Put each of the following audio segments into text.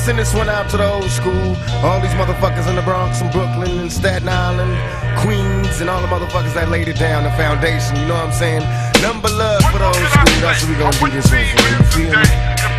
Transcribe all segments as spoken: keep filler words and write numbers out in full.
send this one out to the old school. All these motherfuckers in the Bronx and Brooklyn and Staten Island, Queens, and all the motherfuckers that laid it down, the foundation, you know what I'm saying? Number love for the old school, that's what we gonna do this one for, you feel me?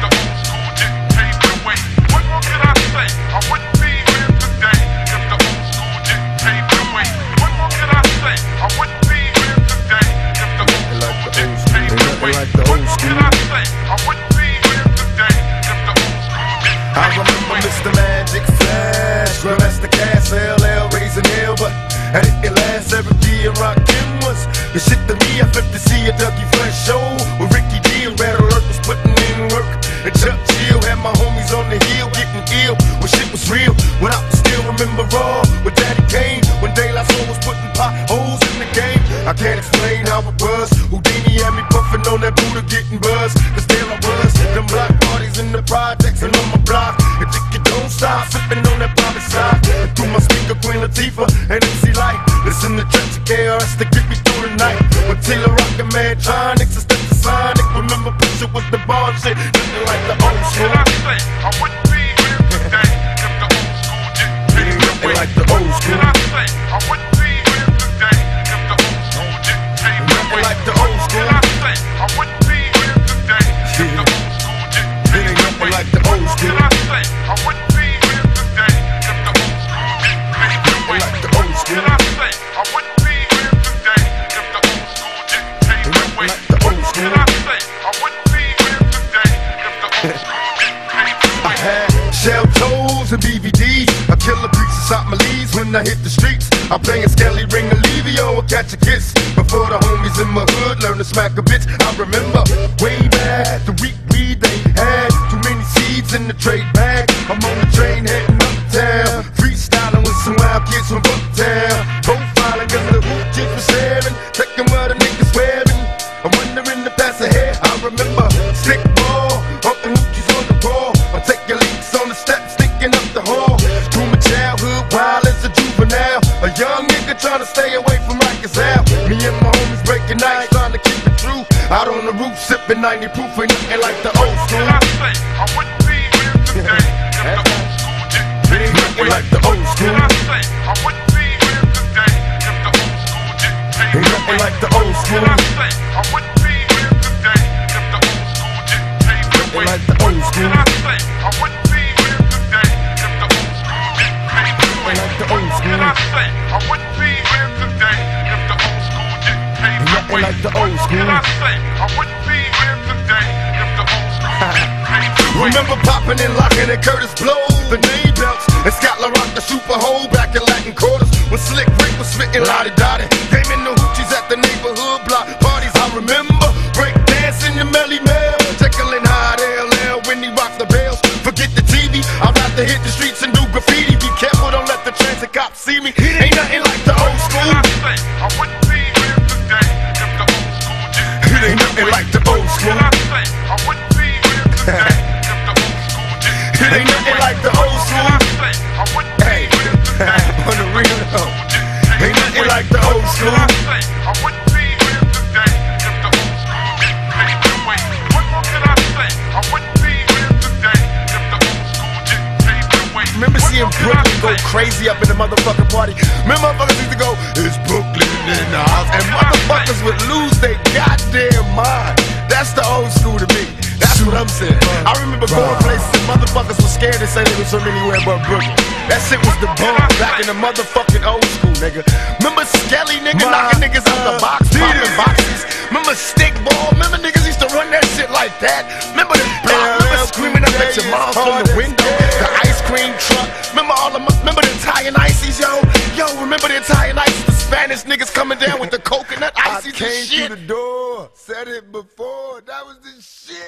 What more can I say? I wouldn't be here today if the old school didn't pave the way. What more can I say? I wouldn't be here today if the old school didn't pave the way. What more can I say? I wouldn't be here today if the old school didn't pave the way. I remember Mister Magic Flash, Grandmaster Cass, L L, raising hell, but I didn't last. Every D and Rakim was the shit to me. I flipped to see a Dougie Fresh show with Ricky D and Red Alert was putting in work. And Chuck Chill had my homies on the hill getting ill when shit was real. When I still remember raw with Daddy Kane, when De La Soul was putting potholes in the game. I can't explain how it was. Houdini had me puffing on that Buddha getting buzz. Cause there I was, them block parties in the projects and on my block. And think you don't stop, sipping on that Bobby side. And through my speaker, Queen Latifah and M C Light. Listen to Trench K R S to get me through the night. With Taylor Rockin' Mantronics and Step to Sonic. Remember Pusha with the bar shit, nothing like the old school. What can I say? I wouldn't be here today if the old school didn't pave the way. Like the old school. What can I say? I wouldn't be here today if the old school didn't pave the way. Like the old school. What can I say? I wouldn't be here today if the old school didn't pave the way. Like the old school. What can I say? I wouldn't be here today if the old school didn't pave the way. Like the old school. What can I say? I wouldn't be here today if the old school didn't pave the way. Like the old school. What can I say? I wouldn't be here today if the old school didn't pave the way. I had shell toes and B V Ds. I kill the preachers out my leaves when I hit the streets. I'm playing Skelly, ring Olivio, or catch a kiss. Before the homies in my hood learn to smack a bitch. I remember way back the week weed they had. Too many seeds in the trade bag. I'm on the train heading uptown, freestyling with some wild kids from Bucktown. Profiling cause the hoop chick was sharing, checking what the niggas wearing. I'm wondering to pass ahead. I remember stick ball, humping hoochies on the ball. I'm taking leaks on the steps, sticking up the hall. Through my childhood, wild as a juvenile. A young nigga trying to stay away from Rikers out. Me and my homies breaking nights, trying to keep it true. Out on the roof, sipping ninety proof, ain't nothing like the old school. What can I say? I wouldn't be here today if the old school didn't pave the way. Like the old school. What can I say? I wouldn't be here today if the old school didn't pave the way. Like the old school. What can I say? I wouldn't be here today if the old school didn't pave the way. Like the old school. What can I say? I wouldn't be here today if the old school didn't pave the way. Like the old What can I say? I wouldn't be here today if the old school didn't pave the way. Like the old What school. can I say? I wouldn't be here today if the old school didn't pave the way. Remember popping and locking and Curtis Blow, the name belts, and Scotland Rock the super hole back in Latin quarters. When Slick Rick was spitting lottie dottie, came in the hoochies at the neighborhood block parties. I remember break dancing the Melly Mel, tickling hot L L when he rocked the bells. Forget the T V, I'd rather hit the streets and do graffiti. Be careful, don't let the transit cops see me. Ain't nothing like the old school. What can I say? I wouldn't be here today if the old school didn't It ain't nothing like the old school. What can I say? I wouldn't be here today if the old school didn't It ain't nothing like the old school. What can I say? I wouldn't be Hey, here today on the real though, ain't nothing like the old school. What can I say? I wouldn't be here today if the old school didn't pave the way. What more can I say? I wouldn't be here today if the old school didn't pave the way. Remember What seeing more can Brooklyn I go say? crazy up in the motherfucking party? Remember motherfuckers used to go, it's Brooklyn in the house, and motherfuckers would lose their goddamn mind. That's the old school to me. That's what I'm saying. I remember going places and motherfuckers were scared to say they was from anywhere but Brooklyn. That shit was the bomb back in the motherfucking old school, nigga. Remember Skelly, nigga, knocking niggas out the box, popping boxes. Remember Stickball? Remember niggas used to run that shit like that? Remember the block? Remember screaming up at your mom from the window? The ice cream truck? Remember all the, remember the Italian ices, yo? Yo, remember the Italian ices? The Spanish niggas coming down with the coconut ices and shit? I came through the door, said it before, that was the shit.